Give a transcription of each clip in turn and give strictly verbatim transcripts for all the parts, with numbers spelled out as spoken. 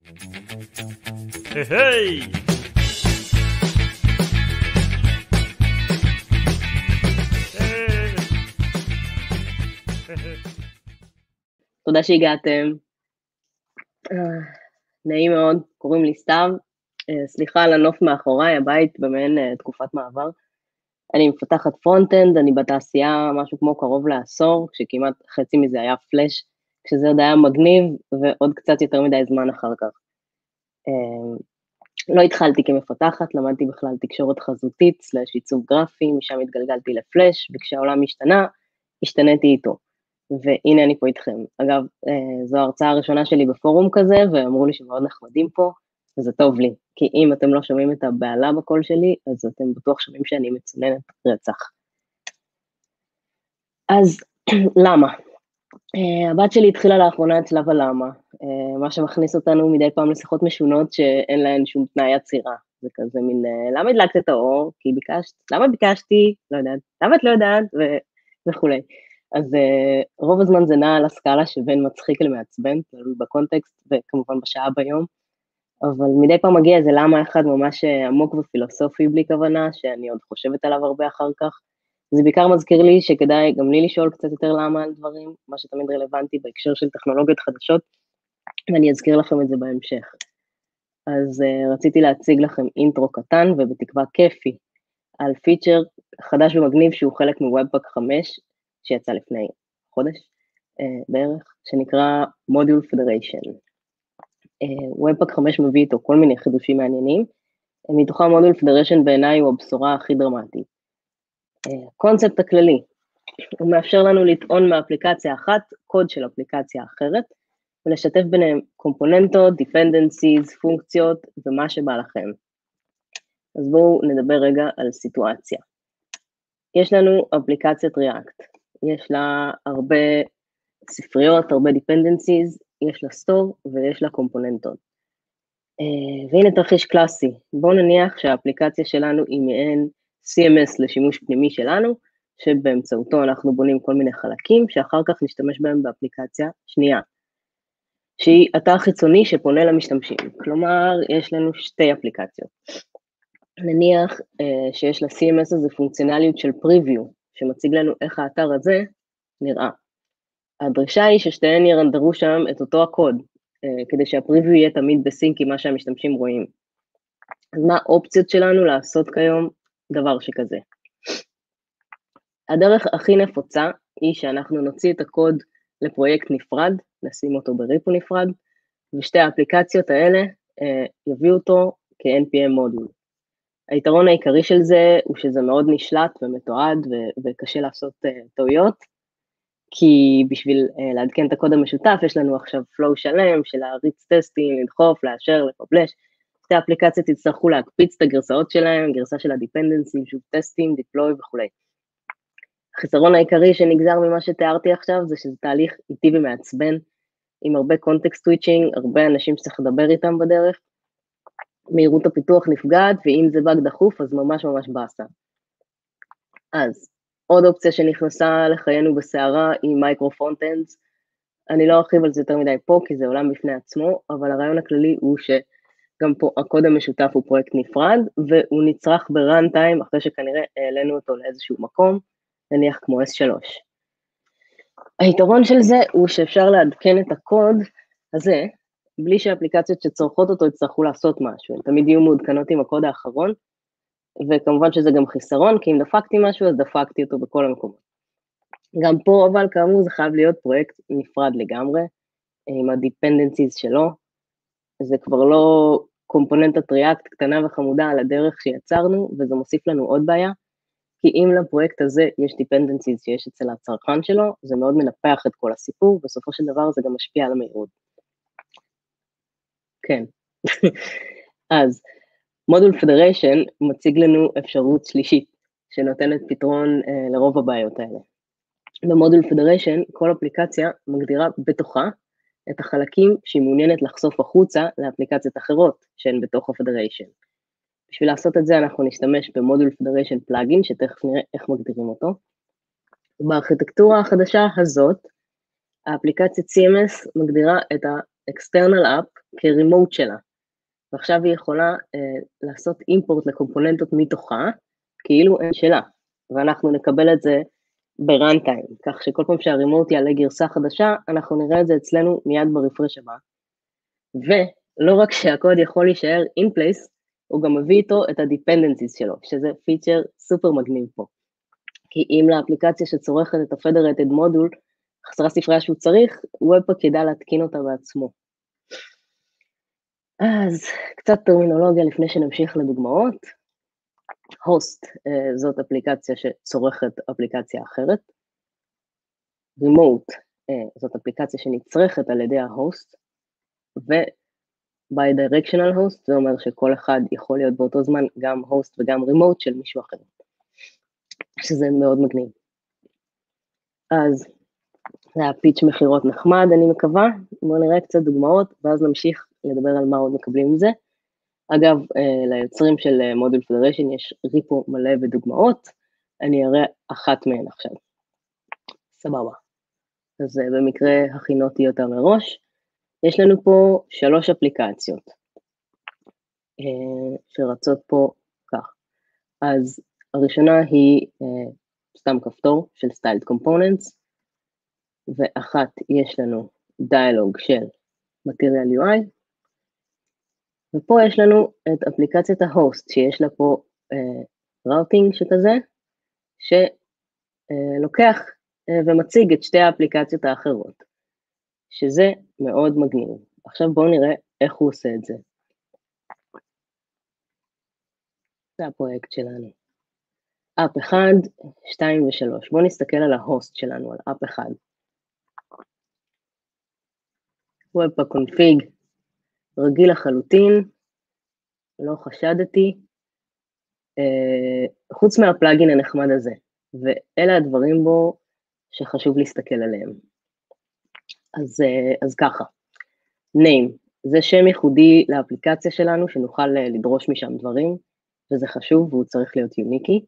היי! תודה שהגעתם. נעים מאוד, קוראים לי סתיו. סליחה על הנוף מאחוריי, הבית במעין תקופת מעבר. אני מפתחת פרונט-אנד, אני בתעשייה משהו כמו קרוב לעשור, כשכמעט חצי מזה היה פלאש, כשזה עוד היה מגניב, ועוד קצת יותר מדי זמן אחר כך. לא התחלתי כמפתחת, למדתי בכלל תקשורת חזותית, סלש עיצוב גרפי, משם התגלגלתי לפלאש, וכשהעולם השתנה, השתניתי איתו. והנה אני פה איתכם. אגב, זו ההרצאה הראשונה שלי בפורום כזה, ואמרו לי שמאוד נחמדים פה, וזה טוב לי, כי אם אתם לא שומעים את הבעלה בקול שלי, אז אתם בטוח שומעים שאני מצוננת רצח. אז למה? הבת שלי התחילה לאחרונה את שלב הלמה, מה שמכניס אותנו מדי פעם לשיחות משונות שאין להן שום תנאי עצירה. זה כזה מין, למה הדלקת את האור? כי ביקשת, למה ביקשתי? לא יודעת, למה את לא יודעת? וכולי. אז רוב הזמן זה נע על הסקאלה שבין מצחיק למעצבן, בקונטקסט וכמובן בשעה ביום, אבל מדי פעם מגיע איזה למה אחד ממש עמוק ופילוסופי בלי כוונה, שאני עוד חושבת עליו הרבה אחר כך. זה בעיקר מזכיר לי שכדאי גם לי לשאול קצת יותר למה על דברים, מה שתמיד רלוונטי בהקשר של טכנולוגיות חדשות, ואני אזכיר לכם את זה בהמשך. אז uh, רציתי להציג לכם אינטרו קטן ובתקווה כיפי, על פיצ'ר חדש ומגניב שהוא חלק מוובפאק חמש, שיצא לפני חודש uh, בערך, שנקרא Module Federation. וובפאק חמש מביא איתו כל מיני חידושים מעניינים, מתוכם Module Federation בעיניי הוא הבשורה הכי דרמטית. הקונספט הכללי, הוא מאפשר לנו לטעון מאפליקציה אחת, קוד של אפליקציה אחרת, ולשתף ביניהם קומפוננטות, dependencies, פונקציות ומה שבא לכם. אז בואו נדבר רגע על סיטואציה. יש לנו אפליקציית React, יש לה הרבה ספריות, הרבה dependencies, יש לה store ויש לה קומפוננטות. והנה תרחיש קלאסי, בואו נניח שהאפליקציה שלנו היא מעין סי אם אס לשימוש פנימי שלנו, שבאמצעותו אנחנו בונים כל מיני חלקים, שאחר כך נשתמש בהם באפליקציה שנייה, שהיא אתר חיצוני שפונה למשתמשים. כלומר, יש לנו שתי אפליקציות. נניח uh, שיש ל-סי אם אס הזה פונקציונליות של פריוויו, שמציג לנו איך האתר הזה נראה. הדרישה היא ששתיהן ירנדרו שם את אותו הקוד, uh, כדי שהפריוויו יהיה תמיד בסינק עם מה שהמשתמשים רואים. אז מה האופציות שלנו לעשות כיום דבר שכזה? הדרך הכי נפוצה היא שאנחנו נוציא את הקוד לפרויקט נפרד, נשים אותו בריפו נפרד, ושתי האפליקציות האלה uh, יביאו אותו כ-אן פי אם מודול. היתרון העיקרי של זה הוא שזה מאוד נשלט ומתועד ו- וקשה לעשות uh, טעויות, כי בשביל uh, לעדכן את הקוד המשותף יש לנו עכשיו flow שלם של להריץ טסטים, לדחוף, לאשר, לפבלש. שתי האפליקציות יצטרכו להקפיץ את הגרסאות שלהם, גרסה של ה-dependency, שוב טסטים, deploy וכו'. החיסרון העיקרי שנגזר ממה שתיארתי עכשיו זה שזה תהליך איטי ומעצבן, עם הרבה context switching, הרבה אנשים שצריך לדבר איתם בדרך, מהירות הפיתוח נפגעת, ואם זה באג דחוף אז ממש ממש באסה. אז עוד אופציה שנכנסה לחיינו בסערה היא מייקרו פרונט-אנדס, אני לא ארחיב על זה יותר מדי פה כי זה עולם בפני עצמו, אבל הרעיון הכללי הוא שגם פה הקוד המשותף הוא פרויקט נפרד, והוא נצרך ב-RUNTIME אחרי שכנראה העלינו אותו לאיזשהו מקום, נניח כמו אס שלוש. היתרון של זה הוא שאפשר לעדכן את הקוד הזה, בלי שהאפליקציות שצורכות אותו יצטרכו לעשות משהו, הן תמיד יהיו מעודכנות עם הקוד האחרון, וכמובן שזה גם חיסרון, כי אם דפקתי משהו, אז דפקתי אותו בכל המקומות. גם פה, אבל כאמור, זה חייב להיות פרויקט נפרד לגמרי, עם ה-dependencies שלו, זה כבר לא קומפוננטת React קטנה וחמודה על הדרך שיצרנו, וזה מוסיף לנו עוד בעיה, כי אם לפרויקט הזה יש dependencies שיש אצל הצרכן שלו, זה מאוד מנפח את כל הסיפור, בסופו של דבר זה גם משפיע על המהירות. כן. אז, Module Federation מציג לנו אפשרות שלישית, שנותנת פתרון uh, לרוב הבעיות האלה. במודול Federation, כל אפליקציה מגדירה בתוכה את החלקים שהיא מעוניינת לחשוף החוצה לאפליקציות אחרות שהן בתוך ה-Federation. בשביל לעשות את זה אנחנו נשתמש במודול Federation פלאגין, שתכף נראה איך מגדירים אותו. בארכיטקטורה החדשה הזאת, האפליקציית סי אם אס מגדירה את external app כרימוט שלה, ועכשיו היא יכולה uh, לעשות אימפורט לקומפוננטות מתוכה, כאילו אין שלה, ואנחנו נקבל את זה ברנטיים, כך שכל פעם שהרימוט יעלה גרסה חדשה, אנחנו נראה את זה אצלנו מיד ברפרש הבא, ולא רק שהקוד יכול להישאר in place, הוא גם מביא איתו את ה-dependencies שלו, שזה פיצ'ר סופר מגניב פה. כי אם לאפליקציה שצורכת את ה-Federated Module, חסרה ספרייה שהוא צריך, Webpack ידע להתקין אותה בעצמו. אז קצת טרמינולוגיה לפני שנמשיך לדוגמאות. הוסט, זאת אפליקציה שצורכת אפליקציה אחרת. Remote, זאת אפליקציה שנצרכת על ידי ההוסט, ו-Bidirectional host, זה אומר שכל אחד יכול להיות באותו זמן גם הוסט וגם remote של מישהו אחר. שזה מאוד מגניב. אז זה היה פיץ' מחירות נחמד, אני מקווה. בואו נראה קצת דוגמאות, ואז נמשיך לדבר על מה עוד מקבלים עם זה. אגב, ליוצרים של מודול פדריישן יש ריפו מלא בדוגמאות, אני אראה אחת מהן עכשיו. סבבה. אז במקרה הכינותי אותה מראש. יש לנו פה שלוש אפליקציות שרצות פה כך. אז הראשונה היא uh, סתם כפתור של Styled Components, ואחת יש לנו דיאלוג של Material יו איי, ופה יש לנו את אפליקציית ההוסט, שיש לה פה uh, routing שכזה, שלוקח uh, uh, ומציג את שתי האפליקציות האחרות, שזה מאוד מגניב. עכשיו בואו נראה איך הוא עושה את זה. זה הפרויקט שלנו. אפ אחד, שתיים ושלוש. בואו נסתכל על ההוסט שלנו, על אפ אחד. Webpack config, רגיל לחלוטין, לא חשדתי, אה, חוץ מהפלאגין הנחמד הזה, ואלה הדברים בו שחשוב להסתכל עליהם. אז, אה, אז ככה, name, זה שם ייחודי לאפליקציה שלנו, שנוכל לדרוש משם דברים, וזה חשוב והוא צריך להיות יוניקי.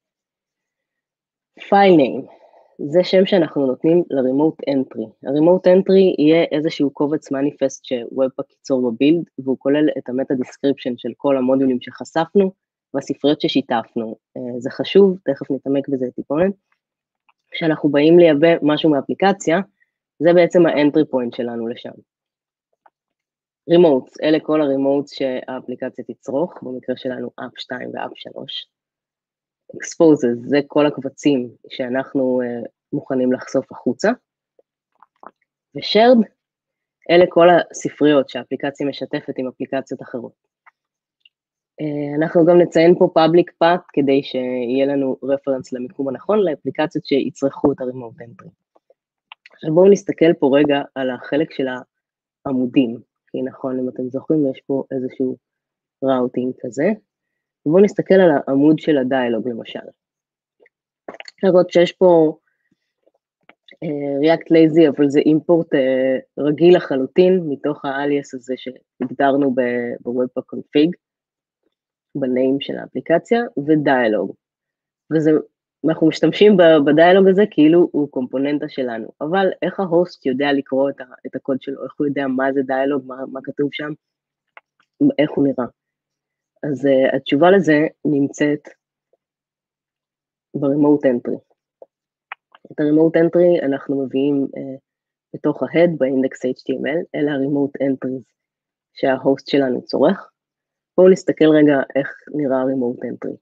file name, זה שם שאנחנו נותנים ל-remote entry. ה-remote entry יהיה איזשהו קובץ מניפסט ש-Webpack ייצור בבילד, והוא כולל את המטה דיסקריפשן של כל המודולים שחשפנו, והספריות ששיתפנו. זה חשוב, תכף נתעמק בזה טיפונת. כשאנחנו באים לייבא משהו מאפליקציה, זה בעצם ה-entry point שלנו לשם. remotes, אלה כל ה-remotes שהאפליקציה תצרוך, במקרה שלנו אפ שתיים ואפ שלוש. exposes, זה כל הקבצים שאנחנו uh, מוכנים לחשוף החוצה. ו-shared, אלה כל הספריות שהאפליקציה משתפת עם אפליקציות אחרות. Uh, אנחנו גם נציין פה public path, כדי שיהיה לנו רפרנס למיקום הנכון, לאפליקציות שיצרכו את ה-remote entry. עכשיו בואו נסתכל פה רגע על החלק של העמודים, כי נכון, אם אתם זוכרים, יש פה איזשהו ראוטינג כזה. בואו נסתכל על העמוד של הדיאלוג למשל. לראות שיש פה uh, React Lazy, אבל זה אימפורט uh, רגיל לחלוטין, מתוך ה-alias הזה שהגדרנו ב-Webpack config, בניים של האפליקציה, ודיאלוג. וזה, אנחנו משתמשים בדיאלוג הזה כאילו הוא קומפוננטה שלנו, אבל איך ההוסט יודע לקרוא את, ה, את הקוד שלו, איך הוא יודע מה זה דיאלוג, מה, מה כתוב שם, איך הוא נראה. אז uh, התשובה לזה נמצאת ב-remote entry. את ה-remote entry אנחנו מביאים uh, בתוך ה-head ב-index אייץ' טי אם אל, אלה ה-remote entries שההוסט שלנו צורך. בואו נסתכל רגע איך נראה ה-remote entry.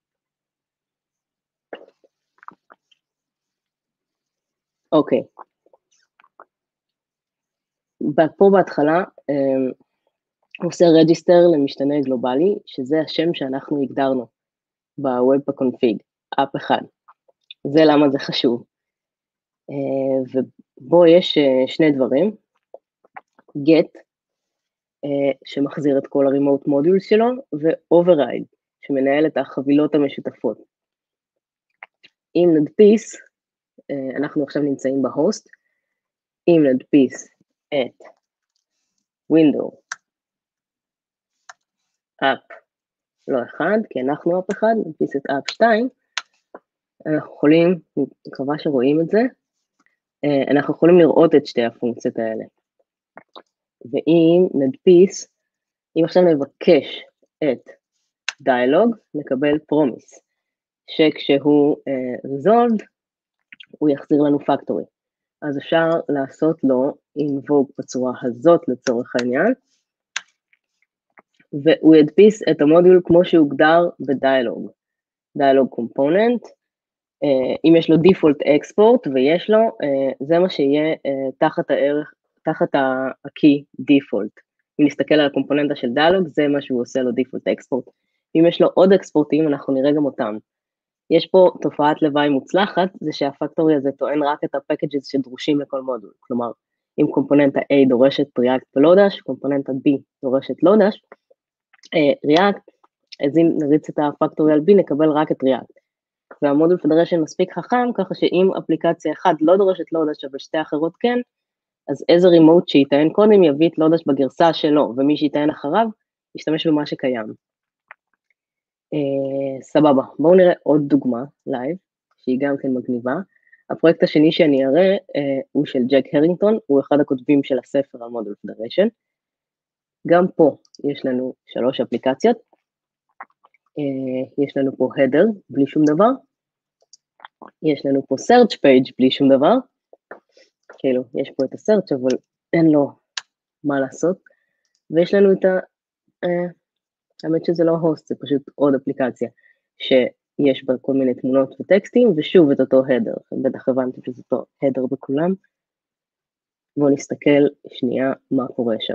אוקיי. פה בהתחלה, um, הוא עושה register למשתנה גלובלי, שזה השם שאנחנו הגדרנו ב-Webpack config, אפ אחד. זה למה זה חשוב. Uh, ובו יש uh, שני דברים, get, uh, שמחזיר את כל ה-remote modules שלו, ו-override, שמנהל את החבילות המשותפות. אם נדפיס, uh, אנחנו עכשיו נמצאים בהוסט, אם נדפיס את window, אפ, לא אחד, כי אנחנו אפ אחד, נדפיס את אפ שתיים, אנחנו יכולים, אני מקווה שרואים את זה, אנחנו יכולים לראות את שתי הפונקציות האלה. ואם נדפיס, אם עכשיו נבקש את דיאלוג, נקבל פרומיס, שכשהוא uh, resolved, הוא יחזיר לנו פקטורי. אז אפשר לעשות לו invoke בצורה הזאת לצורך העניין, והוא ידפיס את המודול כמו שהוגדר בדיאלוג. דיאלוג קומפוננט, uh, אם יש לו default export ויש לו, uh, זה מה שיהיה uh, תחת הערך, תחת ה-key default. אם נסתכל על הקומפוננטה של דיאלוג, זה מה שהוא עושה לו default export. אם יש לו עוד אקספורטים, אנחנו נראה גם אותם. יש פה תופעת לוואי מוצלחת, זה שהפקטורי הזה טוען רק את הפקאג'ס שדרושים לכל מודול. כלומר, אם קומפוננטה A דורשת React ולודש, קומפוננטה B דורשת לודש, React, אז אם נריץ את הפקטורי על B, נקבל רק את React. והמודול Federation מספיק חכם, ככה שאם אפליקציה אחת לא דורשת לודש, אבל שתי אחרות כן, אז איזה רימוט שיטען קודם יביא את לודש בגרסה שלו, ומי שיטען אחריו, ישתמש במה שקיים. Uh, סבבה, בואו נראה עוד דוגמה, לייב, שהיא גם כן מגניבה. הפרויקט השני שאני אראה uh, הוא של ג'ק הרינגטון, הוא אחד הכותבים של הספר על מודול פדריישן. גם פה יש לנו שלוש אפליקציות, uh, יש לנו פה header בלי שום דבר, יש לנו פה search page בלי שום דבר, כאילו יש פה את ה-search אבל אין לו מה לעשות, ויש לנו את ה... Uh, האמת שזה לא הוסט, זה פשוט עוד אפליקציה שיש בה כל מיני תמונות וטקסטים, ושוב את אותו הדר, בטח הבנתי שזה אותו הדר בכולם. בואו נסתכל שנייה מה קורה שם.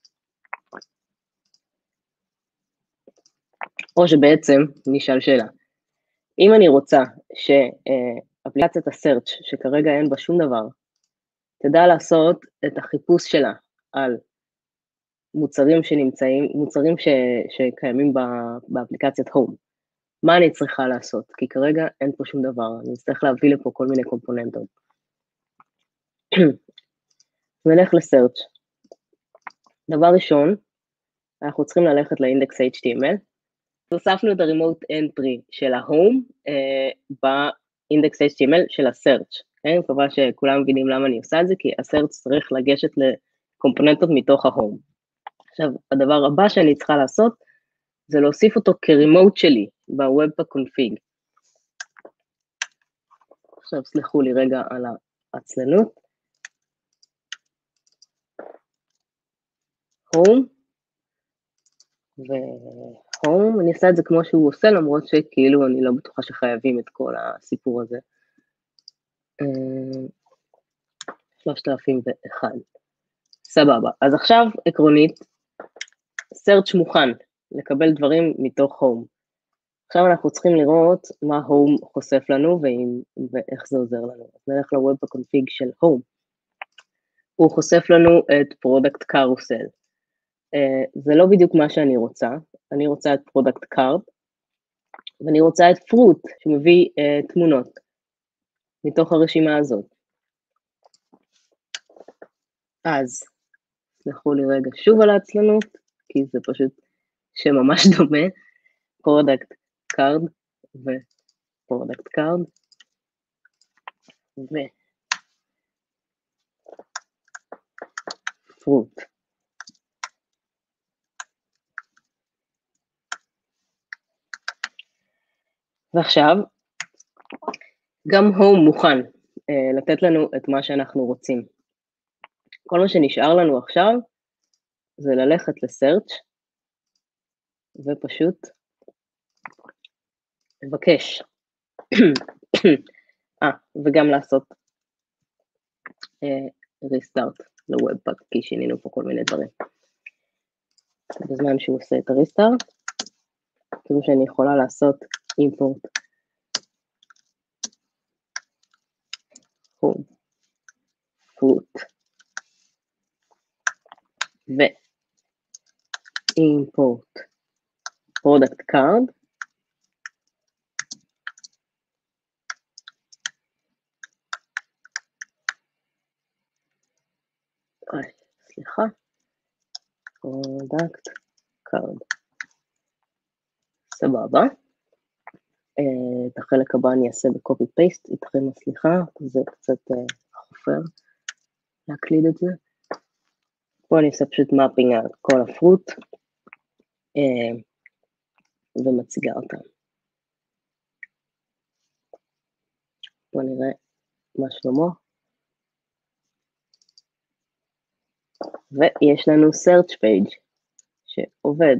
או שבעצם נשאל שאלה, אם אני רוצה שאפליקציית הסרצ' שכרגע אין בה שום דבר, תדע לעשות את החיפוש שלה על מוצרים שנמצאים, מוצרים ש, שקיימים באפליקציית הום. מה אני צריכה לעשות? כי כרגע אין פה שום דבר, אני צריך להביא לפה כל מיני קומפוננטות. נלך לסרצ'. דבר ראשון, אנחנו צריכים ללכת לאינדקס אייץ' טי אם אל, הוספנו את הרימוט אנטרי של ההום אה, באינדקס אייץ' טי אם אל של הסרצ'. אני מקווה שכולם מבינים למה אני עושה את זה, כי הסרצ' צריך לגשת לקומפוננטות מתוך ההום. עכשיו, הדבר הבא שאני צריכה לעשות, זה להוסיף אותו כרימוט שלי, ב-Webpack config. עכשיו, סלחו לי רגע על העצלנות. Home, ו-Home, אני אעשה את זה כמו שהוא עושה, למרות שכאילו אני לא בטוחה שחייבים את כל הסיפור הזה. שלושת אלפים ואחת. סבבה, אז עכשיו, עקרונית, search מוכן לקבל דברים מתוך Home. עכשיו אנחנו צריכים לראות מה Home חושף לנו ואיך זה עוזר לנו. אז נלך ל-Webpack config של Home. הוא חושף לנו את Product Carousel. Uh, זה לא בדיוק מה שאני רוצה. אני רוצה את Product Card, ואני רוצה את Fruit, שמביא uh, תמונות מתוך הרשימה הזאת. אז, סלחו לי רגע שוב על העצלנות, כי זה פשוט שממש דומה. Product Card ו-Product Card ו-Fruit. ועכשיו, גם Home מוכן uh, לתת לנו את מה שאנחנו רוצים. כל מה שנשאר לנו עכשיו, זה ללכת ל-Search, ופשוט לבקש. אה, וגם לעשות uh, Restart ל-Webpack, כי שינינו פה כל מיני דברים. בזמן שהוא עושה את ה-Restart, כאילו שאני יכולה לעשות import home fruit ו import product card אוי, סליחה product card סבבה. את החלק הבא אני אעשה בקופי פייסט איתכם, סליחה, זה קצת חופר להקליד את זה. פה אני עושה פשוט מאפינג על כל הפרוט, ומציגה אותם. בואו נראה מה שלמה. ויש לנו search page שעובד.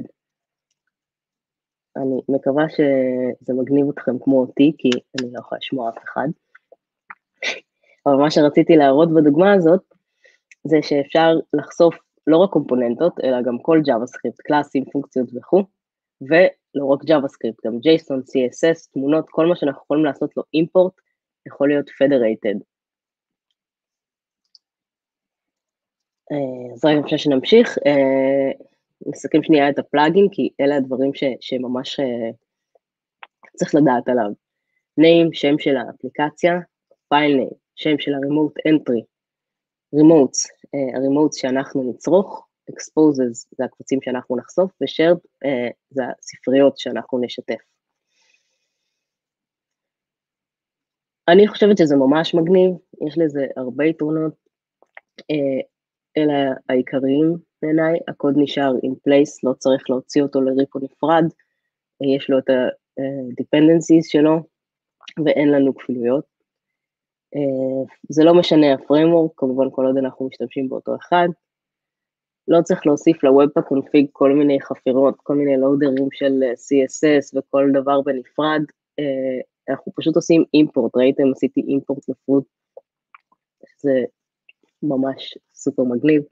אני מקווה שזה מגניב אתכם כמו אותי, כי אני לא יכולה לשמוע אף אחד. אבל מה שרציתי להראות בדוגמה הזאת, זה שאפשר לחשוף לא רק קומפוננטות, אלא גם כל JavaScript, קלאסים, פונקציות וכו', ולא רק JavaScript, גם JSON, סי אס אס, תמונות, כל מה שאנחנו יכולים לעשות לו אימפורט, יכול להיות Federated. אז רגע לפני שנמשיך, נסכם שנייה את הפלאגין, כי אלה הדברים ש, שממש צריך לדעת עליו. name, שם של האפליקציה, file name, שם של ה-remote entry, remotes, ה-remotes שאנחנו נצרוך, exposes זה הקבצים שאנחנו נחשוף, ו-shared זה הספריות שאנחנו נשתף. אני חושבת שזה ממש מגניב, יש לזה הרבה יתרונות, אלה העיקריים בעיניי, הקוד נשאר in place, לא צריך להוציא אותו לריפו נפרד, יש לו את ה-dependencies שלו, ואין לנו כפילויות. זה לא משנה הפריימוורק, כמובן כל עוד אנחנו משתמשים באותו אחד, לא צריך להוסיף ל-Webpack config כל מיני חפירות, כל מיני לואודרים של סי אס אס וכל דבר בנפרד, אנחנו פשוט עושים אימפורט, ראיתם? עשיתי אימפורט לפרוט, זה ממש סופר מגניב.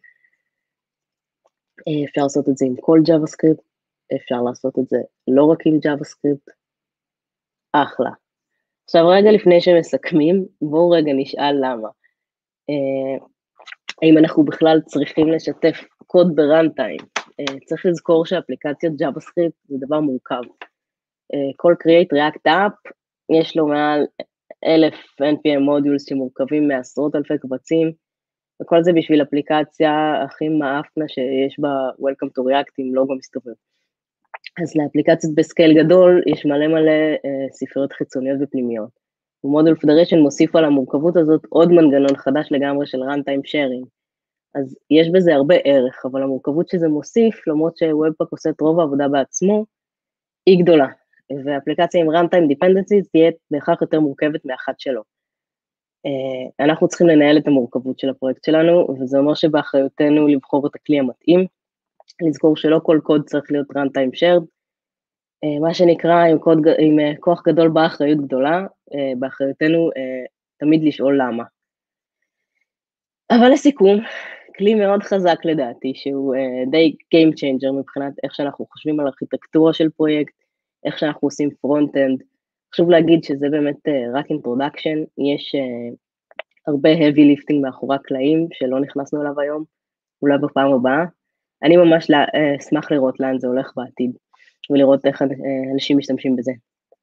אפשר לעשות את זה עם כל JavaScript, אפשר לעשות את זה לא רק עם JavaScript, אחלה. עכשיו רגע לפני שמסכמים, בואו רגע נשאל למה. האם אנחנו בכלל צריכים לשתף קוד ב-runtime? צריך לזכור שאפליקציות JavaScript זה דבר מורכב. כל Create React App יש לו מעל אלף אן פי אם Modules שמורכבים מעשרות אלפי קבצים, וכל זה בשביל אפליקציה הכי מאפנה שיש בה Welcome to React עם לוגו מסתובב. אז לאפליקציות בסקייל גדול יש מלא מלא uh, ספריות חיצוניות ופנימיות. ומודול Federation מוסיף על המורכבות הזאת עוד מנגנון חדש לגמרי של runtime sharing. אז יש בזה הרבה ערך, אבל המורכבות שזה מוסיף, למרות ש-Webpack עושה את רוב העבודה בעצמו, היא גדולה. ואפליקציה עם runtime dependencies תהיה בהכרח יותר מורכבת מאחת שלו. Uh, אנחנו צריכים לנהל את המורכבות של הפרויקט שלנו, וזה אומר שבאחריותנו לבחור את הכלי המתאים, לזכור שלא כל קוד צריך להיות runtime shared, uh, מה שנקרא עם, קוד, עם uh, כוח גדול באה אחריות גדולה, uh, באחריותנו uh, תמיד לשאול למה. אבל לסיכום, כלי מאוד חזק לדעתי, שהוא uh, די game changer מבחינת איך שאנחנו חושבים על ארכיטקטורה של פרויקט, איך שאנחנו עושים front-end, חשוב להגיד שזה באמת uh, רק introduction, יש uh, הרבה heavy lifting מאחורי הקלעים שלא נכנסנו אליו היום, אולי בפעם הבאה. אני ממש לה, uh, אשמח לראות לאן זה הולך בעתיד, ולראות איך uh, אנשים משתמשים בזה.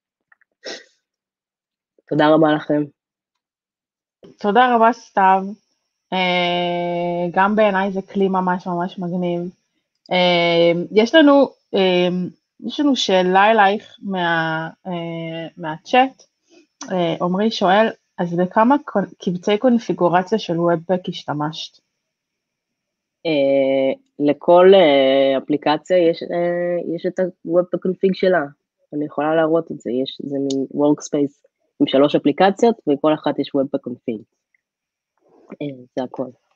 תודה רבה לכם. תודה רבה סתיו, uh, גם בעיניי זה כלי ממש ממש מגניב. Uh, יש לנו... Uh, יש לנו שאלה אלייך מה, uh, מהצ'אט, uh, עומרי שואל, אז בכמה קבצי קונפיגורציה של Webpack השתמשת? Uh, לכל uh, אפליקציה יש, uh, יש את ה-Webpack config שלה, אני יכולה להראות את זה, יש, זה מין workspace עם שלוש אפליקציות, וכל אחת יש Webpack config, uh, זה הכל.